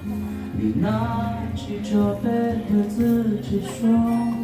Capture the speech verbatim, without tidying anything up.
你拿起酒杯对自己说。